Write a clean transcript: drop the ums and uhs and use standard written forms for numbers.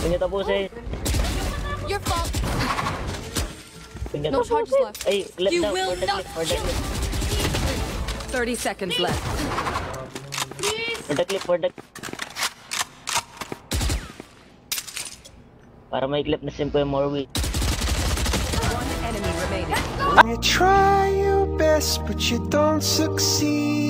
Pinya tapusin. Your fault. Pinya No charges tapusin. left. Ay, left You down. will For the not clip. For the clip. 30 seconds left. For the clip. For the... Para may clip na simple more weak. One enemy remaining. You try your best, but you don't succeed.